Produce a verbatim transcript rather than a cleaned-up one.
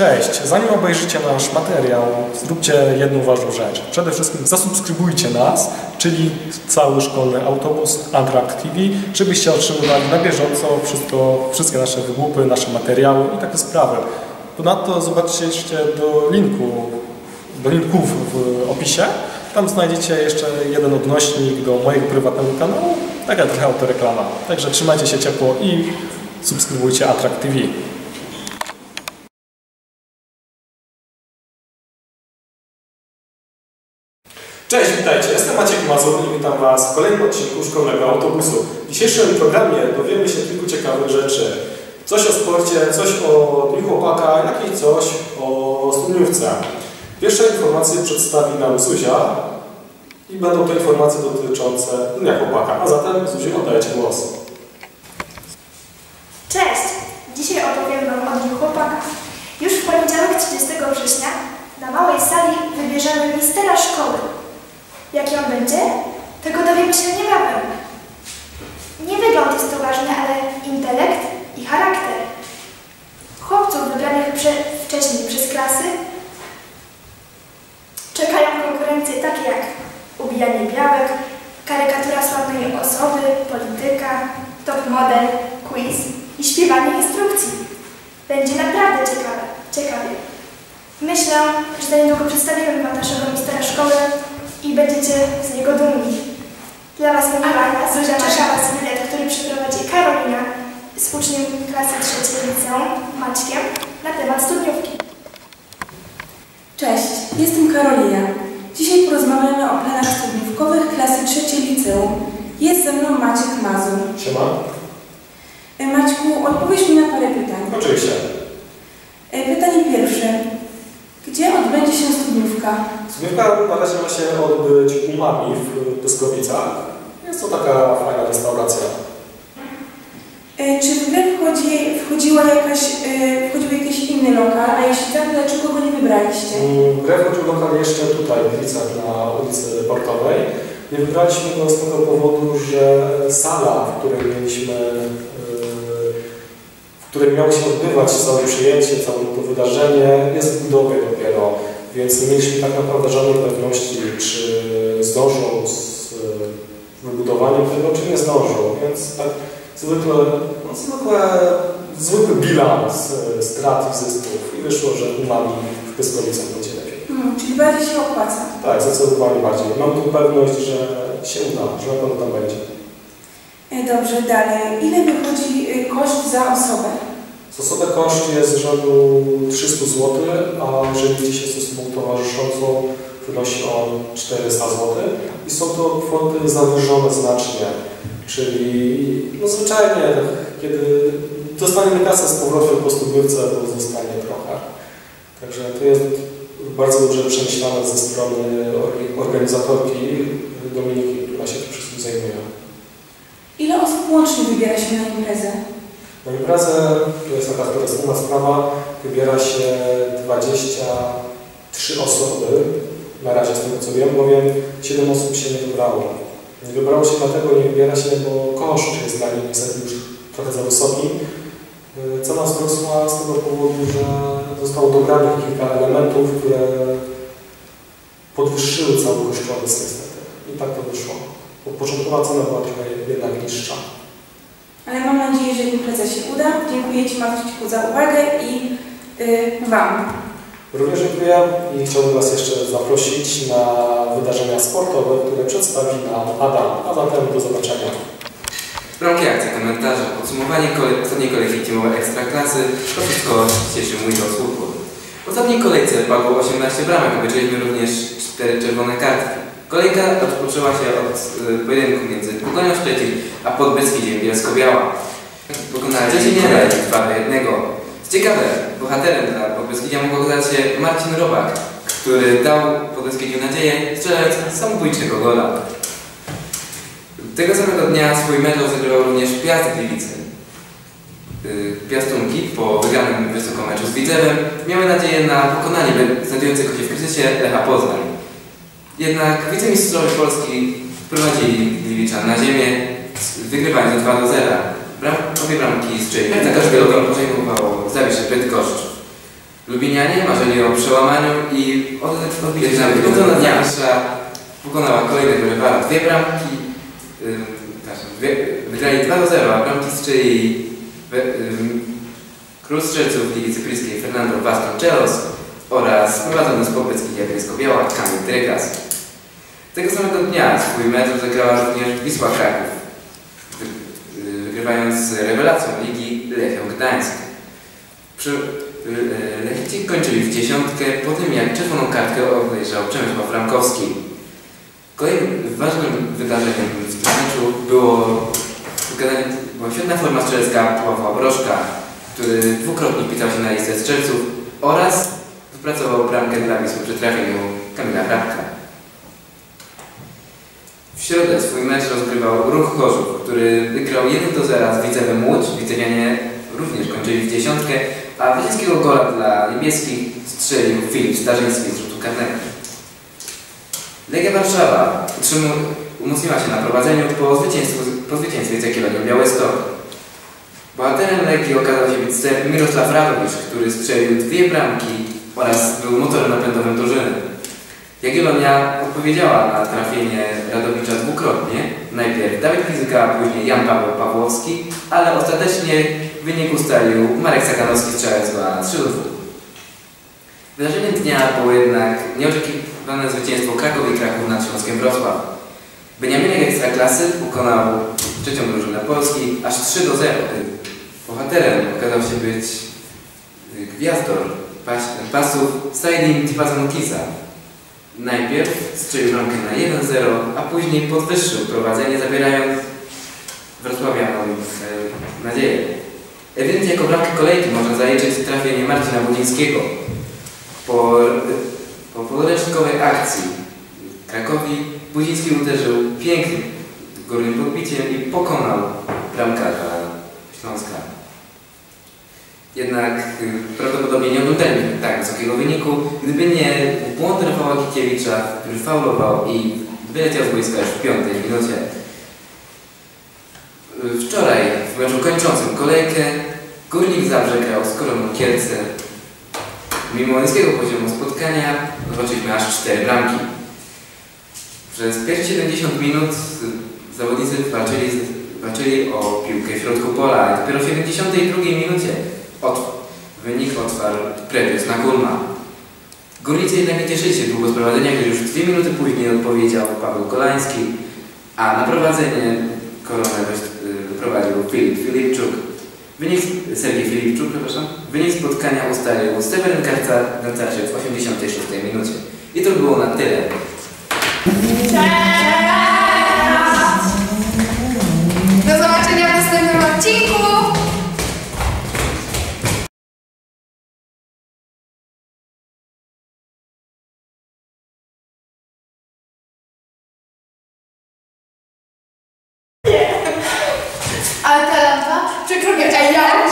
Cześć! Zanim obejrzycie nasz materiał, zróbcie jedną ważną rzecz. Przede wszystkim zasubskrybujcie nas, czyli cały szkolny autobus Antrakt T V, żebyście otrzymywali na bieżąco wszystko, wszystkie nasze wygłupy, nasze materiały i takie sprawy. Ponadto zobaczcie jeszcze do linku, do linków w opisie. Tam znajdziecie jeszcze jeden odnośnik do mojego prywatnego kanału, taka trochę autoreklama. Także trzymajcie się ciepło i subskrybujcie Antrakt T V. Cześć, witajcie, jestem Maciek Mazur i witam Was w kolejnym odcinku Szkolnego Autobusu. W dzisiejszym programie dowiemy się kilku ciekawych rzeczy. Coś o sporcie, coś o Dniu Chłopaka, jak i coś o studniówce. Pierwsze informacje przedstawi nam Zuzia i będą to informacje dotyczące Dnia Chłopaka. A zatem, Zuziu, oddaję Ci głos. Cześć! Dzisiaj opowiem Wam o Dniu Chłopaka. Już w poniedziałek trzydziestego września na małej sali wybierzemy mistera szkoły. Jaki on będzie? Tego dowiemy się niebawem. Nie wygląd jest to ważny, ale intelekt i charakter. Chłopców wybranych prze, wcześniej przez klasy czekają konkurencje takie jak ubijanie białek, karykatura sławnej osoby, polityka, top model, quiz i śpiewanie instrukcji. Będzie naprawdę ciekawe. ciekawie. Myślę, że za niedługo przedstawimy Wam naszego mistera szkoły i będziecie z niego dumni. Dla Was mówiła Zuzia czeka Was bilet, który przeprowadzi Karolina z uczniem klasy trzeciej liceum, Maćkiem, na temat studniówki. Cześć, jestem Karolina. Dzisiaj porozmawiamy o planach studniówkowych klasy trzeciej liceum. Jest ze mną Maciek Mazur. Siema. Maćku, odpowiedz mi na parę pytań. Oczywiście. Pytanie pierwsze. Gdzie odbędzie się studniówka? Studniówka na razie ma się odbyć u Mami w Pyskowicach. Jest to taka fajna restauracja. Czy w grę wchodzi, wchodziła jakaś, wchodził jakiś inny lokal, a jeśli tak, dlaczego go nie wybraliście? W grę wchodził lokal jeszcze tutaj w Gliwicach na ulicy Portowej. Nie wybraliśmy go z tego powodu, że sala, w której mieliśmy, w której miało się odbywać całe przyjęcie, całe to wydarzenie, jest w budowie dopiero, więc nie mieliśmy tak naprawdę żadnej pewności, czy zdążą z wybudowaniem tego, czy nie zdążą, więc tak zwykle, no zwykle, zwykły bilans strat i zysków i wyszło, że u Mami w Pyskowicach będzie lepiej. Hmm, czyli bardziej się opłaca. Tak, zdecydowanie bardziej. Mam tu pewność, że się uda, że na pewno tam będzie. Dobrze, dalej. Ile wychodzi koszt za osobę? Za osobę koszt jest rzędu trzysta złotych, a jeżeli idzie się z osobą towarzyszącą, wynosi on czterysta złotych i są to kwoty zawyżone znacznie, czyli no zwyczajnie, kiedy dostaniemy kasę z powrotem po studniówce, to zostanie trochę. Także to jest bardzo dobrze przemyślane ze strony organizatorki Dominiki, która się tym wszystkim zajmuje. Ile osób łącznie wybiera się na imprezę? Na imprezę, to jest taka inna sprawa, wybiera się dwadzieścia trzy osoby, na razie z tego co wiem, bowiem siedem osób się nie wybrało. Nie wybrało się dlatego, nie wybiera się, bo koszt jest dla nich niestety już trochę za wysoki. Cena wzrosła z tego powodu, że zostało dobranych kilka elementów, które podwyższyły cały kosztorys niestety. I tak to wyszło. Bo początkowa cena była trochę jednak niższa. Ale mam nadzieję, że impreza się uda. Dziękuję Ci, Maciek, za uwagę i yy, Wam. Również dziękuję i chciałbym Was jeszcze zaprosić na wydarzenia sportowe, które przedstawi nam Adam. A zatem do zobaczenia. Bramki, akcje, komentarze, podsumowanie kole ostatniej kolejki teamowej Ekstraklasy, to wszystko cieszy mój dosłów. W ostatniej kolejce padło osiemnaście bramek, obejrzeliśmy również cztery czerwone kartki. Kolejka rozpoczęła się od y, pojedynku między Pogonią Szczecin a Podbeskidziem Bielsko-Biała. Pokonali dziesięć dwa do jednego. Co ciekawe, bohaterem dla Podbeskidzia mógł okazać się Marcin Robak, który dał Podbeskidziu nadzieję, strzelając samobójczego gola. Tego samego dnia swój mecz rozegrywał również Piast Gliwice. Piastunki po wygranym wysoko meczu z Widzewem miały nadzieję na pokonanie znajdującego się w kryzysie Lecha Poznań. Jednak wicemistrzowie Polski wprowadzili Gliwiczan na ziemię, wygrywając dwa do zera. Bram, obie bramki strzeliły. Za każdego gol podejmowało Zawisze Bydgoszcz. Lublinianie marzyli o przełamaniu i odbili na wyglądona dnia nasza pokonała kolejnego rywala. Dwie bramki, yy, wygrali dwa do zera, a bramki strzeli yy, król strzelców Ligi Cypryjskiej Fernando Vasconcelos oraz prowadzony z Popecki Jabłońsko-Biała Kamil Dregas. Tego samego dnia swój mecz zagrała również Wisła Kraków, wygrywając rewelacją ligi Lechią Gdańsk. Lechici kończyli w dziesiątkę po tym, jak czerwoną kartkę obejrzał Przemysław Ramkowski. Kolejnym ważnym wydarzeniem w tym meczu było, była świetna forma strzelecka Pawła Brożka, który dwukrotnie wpisał się na listę strzelców oraz wypracował bramkę dla Wisły przy trafieniu Kamila Hrabka. W środę swój mecz rozgrywał Ruch Chorzów, który wygrał jeden do zera z Widzewem Łódź. Widzewianie również kończyli w dziesiątkę, a zwycięskiego gola dla niebieskich strzelił Filip Starzyński z rzutu karnego. Legia Warszawa umocniła się na prowadzeniu po zwycięstwie, po zwycięstwie z Jagiellonią Białystok. Bohaterem Legii okazał się być Serb Mirosław Radowicz, który strzelił dwie bramki oraz był motorem napędowym drużyny. Jagiellonia odpowiedziała na trafienie Radowicza dwukrotnie. Najpierw Dawid Fizyka, a później Jan Paweł Pawłowski, ale ostatecznie wynik ustalił Marek Sakanowski, strzelając go na trzy do dwóch. Wydarzeniem dnia było jednak nieoczekiwane zwycięstwo Kraków i Kraków nad Śląskiem Wrocław. Beniaminek Ekstraklasy pokonał trzecią drużynę Polski aż trzy do zera. Bohaterem okazał się być gwiazdor pasów Saidin Tipazanukisa. Najpierw strzelił bramkę na jeden zero, a później podwyższył prowadzenie, zabierając wrocławianom e, nadzieję. Ewidentnie jako bramkę kolejki można zaliczyć trafienie Marcina Budzińskiego. Po, po podręcznikowej akcji Krakowi Budziński uderzył pięknym górnym podbiciem i pokonał bramkarza Śląska. Jednak y, prawdopodobnie nie oglądali tak wysokiego wyniku, gdyby nie błąd Rafała Gikiewicza, który faulował i wyleciał z boiska już w piątej minucie. Y, wczoraj w meczu kończącym kolejkę Górnik Zabrze grał z Koroną Kielce. Mimo niskiego poziomu spotkania zobaczyliśmy aż cztery bramki. Przez pierwsze siedemdziesiąt minut zawodnicy walczyli, walczyli o piłkę w środku pola, a dopiero w siedemdziesiątej drugiej minucie od, wynik otwarł Prewius na Gulma. Górnicy jednak nie cieszyli się długo z prowadzenia, gdyż już dwie minuty później odpowiedział Paweł Kolański, a na prowadzenie Koronę prowadził Filip Filipczuk. Wynik, Sergiej Filipczuk, przepraszam. Wynik spotkania ustalił Seweryn Garcarczyk w osiemdziesiątej szóstej minucie. I to było na tyle. Cześć! Do zobaczenia w następnym odcinku! Ale ta lampa przekroczy. Ej, ja